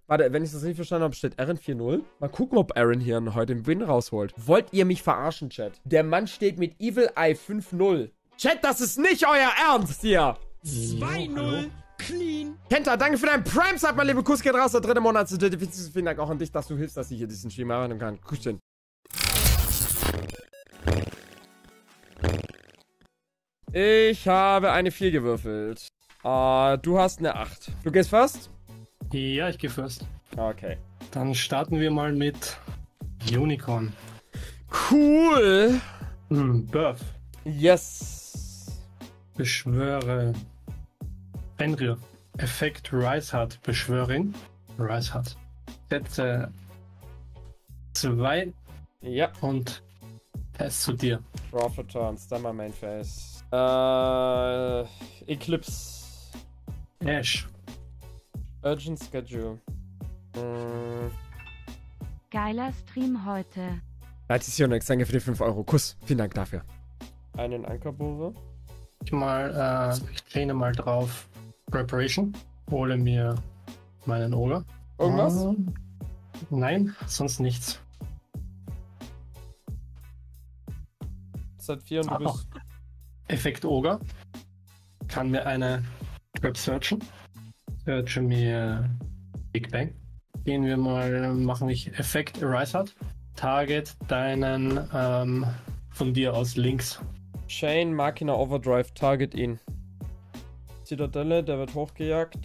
Warte, wenn ich das nicht verstanden habe, steht Aaron 4-0. Mal gucken, ob Aaron hier heute den Win rausholt. Wollt ihr mich verarschen, Chat? Der Mann steht mit Evil Eye 5-0. Chat, das ist nicht euer Ernst hier. 2-0. Clean. Kenta, danke für deinen Prime-Sub, mein lieber Kuss geht raus. Der 3. Monat. Vielen Dank auch an dich, dass du hilfst, dass ich hier diesen Stream machen kann. Kusschen. Ich habe eine 4 gewürfelt. Du hast eine 8. Du gehst first? Ja, ich gehe first. Okay. Dann starten wir mal mit Unicorn. Cool. Birth. Yes. Beschwöre Fenrir. Effekt Rise hat. Beschwöre ihn. Rise hat. Setze 2 Ja. und Pass zu dir. Draw for turns. Dann mal Main Phase. Eclipse. Ash. Urgent Schedule. Geiler Stream heute. Additionex, danke für die 5 Euro. Kuss. Vielen Dank dafür. Einen Ankerbohre. Ich lehne mal drauf Preparation. Hole mir meinen Ogre. Irgendwas? Nein, sonst nichts. Seit 4 und du bist. Effekt Ogre. Kann mir eine Trap searchen. Searche mir Big Bang. Gehen wir mal, machen ich Effekt Arise hat. Target deinen von dir aus links. Chain, Machina Overdrive, target ihn. Zitadelle, der wird hochgejagt.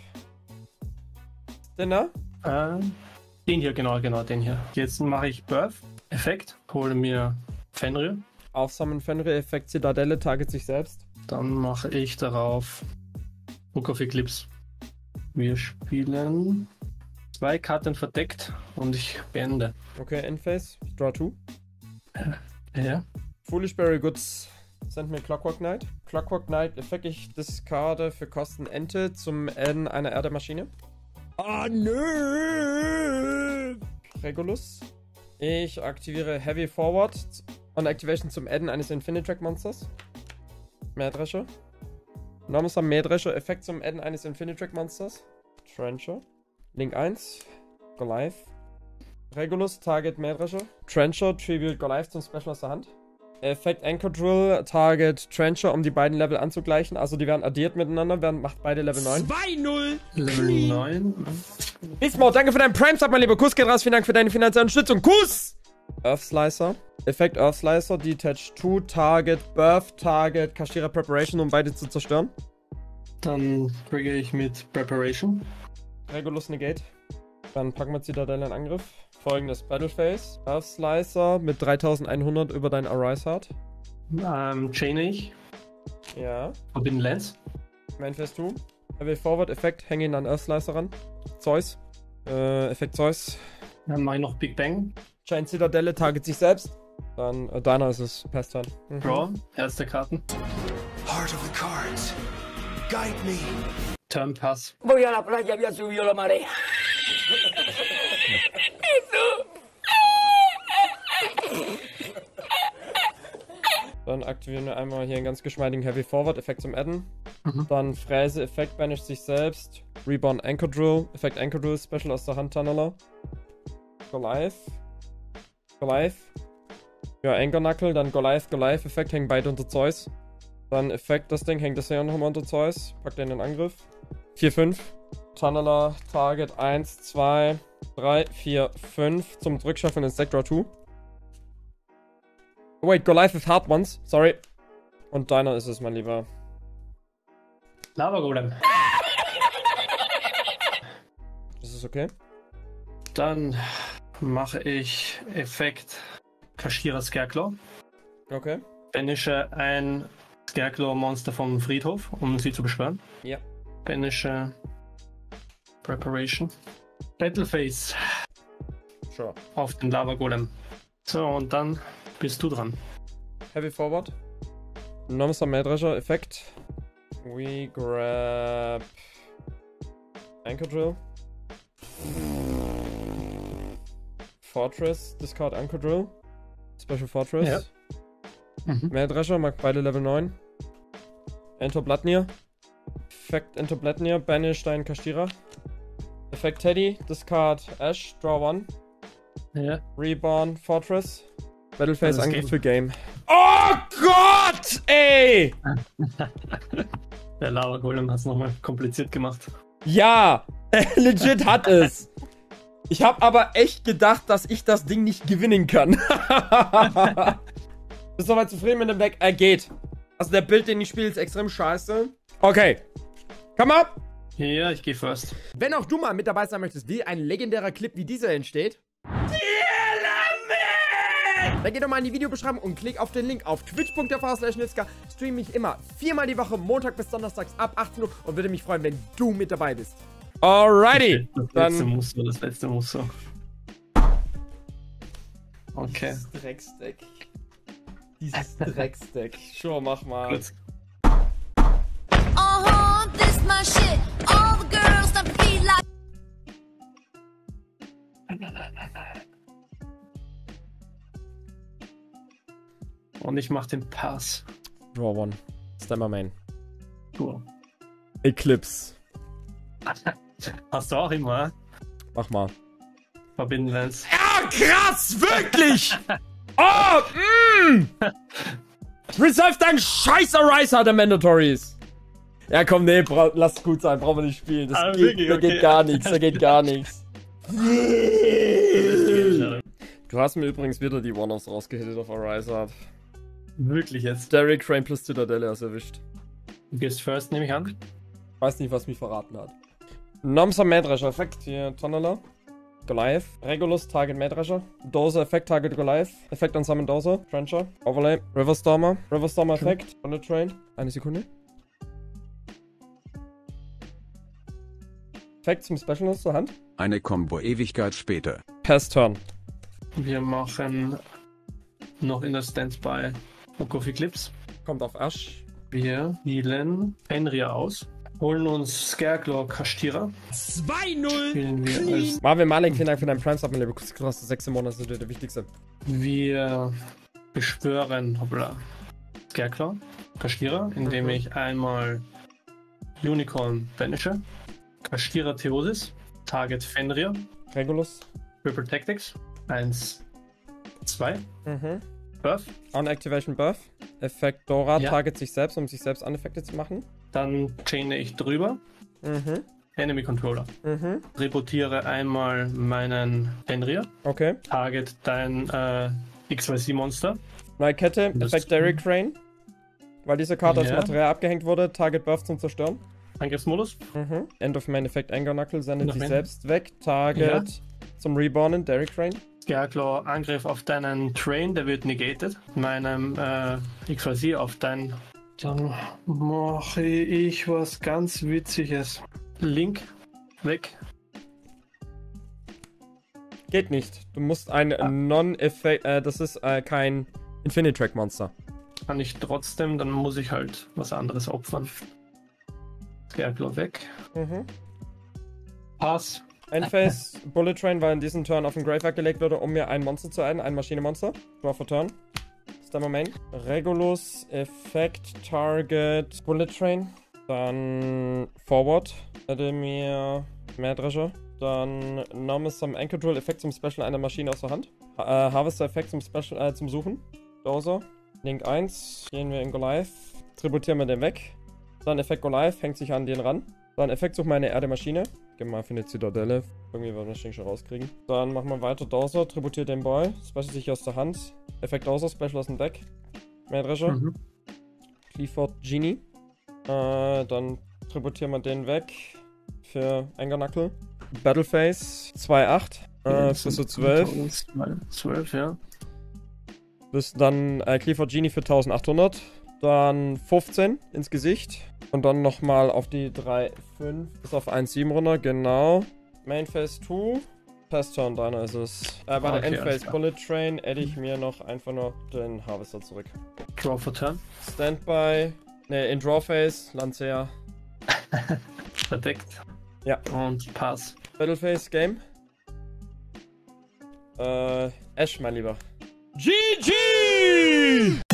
Dinner? Den hier, genau, den hier. Jetzt mache ich Birth. Effekt. Hole mir Fenrir. Aufsammeln Fenrir, Effekt Zitadelle, target sich selbst. Dann mache ich darauf Book of Eclipse. Wir spielen 2 Karten verdeckt und ich beende. Okay, Endphase. Draw 2. Ja. Foolish Berry Goods. Send mir Clockwork Knight. Clockwork Knight, Effekt, ich discarde für Kosten Ente zum Adden einer Erdemaschine. Ah, nö. Regulus. Ich aktiviere Heavy Forward on Activation zum Adden eines Infinitrack Monsters. Mähdrescher. Nomusa Mähdrescher, Effekt zum Adden eines Infinitrack Monsters. Trencher. Link 1. Goliath. Regulus, Target Mähdrescher. Trencher, Tribute Goliath zum Special aus der Hand. Effekt Anchor Drill, Target Trencher, um die beiden Level anzugleichen. Also die werden addiert miteinander, macht beide Level 9. 2-0. Level 9. Beastmode, danke für deinen Prime-Sub, mein lieber Kuss geht raus. Vielen Dank für deine finanzielle Unterstützung. Kuss! Earth Slicer. Effekt Earth Slicer, Detach 2, Target, Birth, Target, Kashira Preparation, um beide zu zerstören. Dann trigger ich mit Preparation. Regulus Negate. Dann packen wir Zitadelle in Angriff. Folgendes Battle Phase. Earth Slicer mit 3100 über deinen Arise Heart. Chain ich. Ja. Forbidden Lens. Main Phase 2. Heavy Forward, Effekt, hänge ihn an Earth Slicer ran. Zeus. Effekt Zeus. Dann mache ich noch Big Bang. Chain Zitadelle, target sich selbst. Dann, deiner ist es. Pass-Turn. Draw. Erste Karten. Heart of the cards. Guide me. Turn Pass. Voy a la playa, había subido la marea. Dann aktivieren wir einmal hier einen ganz geschmeidigen Heavy Forward, Effekt zum Adden. Dann Fräse, Effekt, banisht sich selbst. Reborn Anchor Drill, Effekt Anchor Drill, Special aus der Hand, Tunneler. Goliath. Ja, Anchor Knuckle, dann Goliath, Effekt, hängen beide unter Zeus. Dann Effekt, das Ding, hängt das hier nochmal unter Zeus. Packt den in den Angriff. 4-5. Tunneler, Target 1, 2, 3, 4, 5. Zum Zurückschaffen ins Deck Draw 2. Wait, Goliath is hard ones. Sorry. Und deiner ist es, mein Lieber. Lava Golem. Das ist okay. Dann mache ich Effekt Kashira Scareclaw. Okay. Banische ein Scareclaw-Monster vom Friedhof, um sie zu beschwören. Ja. Banische Preparation. Battleface Sure. auf den Lava Golem. So, und dann bist du dran. Heavy Forward. Nomusa Mähdrescher, Effekt. We grab Anchor Drill. Fortress, discard Anchor Drill. Special Fortress. Ja. Mähdrescher, mag beide Level 9. Enter Bloodnir. Effekt Enter Bloodnir, banish deinen Kashira. Effekt Teddy, Discard Ash, Draw 1. Ja. Reborn, Fortress. Battleface, Das Angriff geht. für Game. Oh Gott, ey! Der Lava Golem hat es nochmal kompliziert gemacht. Ja, legit hat es. Ich habe aber echt gedacht, dass ich das Ding nicht gewinnen kann. Bist du soweit zufrieden mit dem Deck? Geht. Also der Bild, den ich spiele, ist extrem scheiße. Okay. Come up! Ja, ich gehe first. Wenn auch du mal mit dabei sein möchtest, wie ein legendärer Clip wie dieser entsteht, dann geh doch mal in die Videobeschreibung und klick auf den Link auf twitch.tv/Nitzka. Streame ich immer 4-mal die Woche, Montag bis Donnerstags ab 18 Uhr und würde mich freuen, wenn du mit dabei bist. Alrighty. Das letzte Muster. Okay. Dieses Drecksdeck. Sure, mach mal. Gut. This my shit. All the girls that feel like. Und ich mach den Pass. Draw 1. Stammer Main. Cool. Eclipse. Hast du auch immer? Mach mal. Verbinden Lens. Ja, krass, wirklich! Oh, Resolve dein scheiß Ariser der Mandatories! Ja, komm, nee, lass gut sein, brauchen wir nicht spielen. Das geht, wirklich? da Okay. geht gar nichts, da geht gar nichts. Du hast mir übrigens wieder die One-Offs rausgehittet auf Ariser. Wirklich jetzt. Derek Crane plus Citadelle hast erwischt. Du gehst first, nehme ich an. Weiß nicht, was mich verraten hat. Nomsa Mähdrescher, Effekt hier, Tunneler. Goliath. Regulus, Target Mähdrescher. Dozer, Effekt, Target Goliath. Effekt on Summon Dozer. Trencher. Overlay. Riverstormer. Riverstormer Effekt. Bullet Train. Eine Sekunde. Effekt zum Specialist zur Hand. Eine Combo Ewigkeit später. Pass Turn. Wir machen noch in der Standby Okofi Clips. Kommt auf Ash. Wir healen Fenrir aus. Holen uns Scareclaw Kashtira. 2-0! Spielen wir als. Marvin Malek, vielen Dank für deinen Prime-Sub, mein Lieber. Du hast 6 im Monat, das ist der wichtigste. Wir beschwören hoppla, Scareclaw Kashtira, indem ich einmal Unicorn banische. Kashtira Theosis. Target Fenrir. Regulus. Triple Tactics. 1, 2. Mhm. Buff. On-Activation Buff. Effekt Dora, Ja. target sich selbst, um sich selbst Uneffekte zu machen. Dann chaine ich drüber. Mhm. Enemy Controller. Mhm. Reportiere einmal meinen Fenrir. Okay. Target dein XYZ-Monster. Neue Kette, Das- Effekt Derek Crane. Weil diese Karte als Ja. Material abgehängt wurde, Target Buff zum Zerstören. Angriffsmodus. End of Main Effekt Anger Knuckle, sendet Noch sich mehr? selbst weg. Target zum Rebornen, Derek Crane. Scareclaw Angriff auf deinen Train, der wird negated. Meinem XYZ auf dein. Dann mache ich was ganz Witziges. Link weg. Geht nicht. Du musst ein Non-Effekt, das ist kein Infinity-Track Monster. Kann ich trotzdem, dann muss ich halt was anderes opfern. Scareclaw weg. Mhm. Pass. Endphase Bullet Train, weil in diesem Turn auf den Graveyard gelegt wurde, um mir ein Monster zu adden, ein Maschine-Monster. Draw for Turn. Stammer Main. Regulus, Effekt, Target, Bullet Train. Dann Forward. Adde mir Mähdrescher. Dann Normal Some Anchor Drill, Effekt zum Special einer Maschine aus der Hand. Harvester Effekt zum Special, zum Suchen. Dozer. Link 1. Gehen wir in Goliath. Tributieren wir den weg. Dann Effekt Goliath, hängt sich an den ran. Dann Effekt such meine Erde-Maschine. Gehen wir mal für eine Zitadelle. Irgendwie werden wir das Ding schon rauskriegen. Dann machen wir weiter Dozer, tributiert den Boy. Special sich aus der Hand. Effekt Dozer, Special aus dem Deck. Mähdrescher. Mhm. Clifford Genie. Dann tributieren wir den weg. Für Anger Knuckle. Battleface 2,8. Für so 12. 12, ja. Bis dann Clifford Genie für 1800. Dann 15 ins Gesicht. Und dann nochmal auf die 3,5 bis auf 1,7 runter. Genau. Main Phase 2. Pass Turn, deiner ist es. Bei der Okay, alles Endphase klar. Bullet Train adde ich mir noch einfach nur den Harvester zurück. Draw for Turn. Standby. Ne, in Draw Phase. Lancea. Verdeckt. Ja. Und Pass. Battleface Game. Ash, mein Lieber. GG!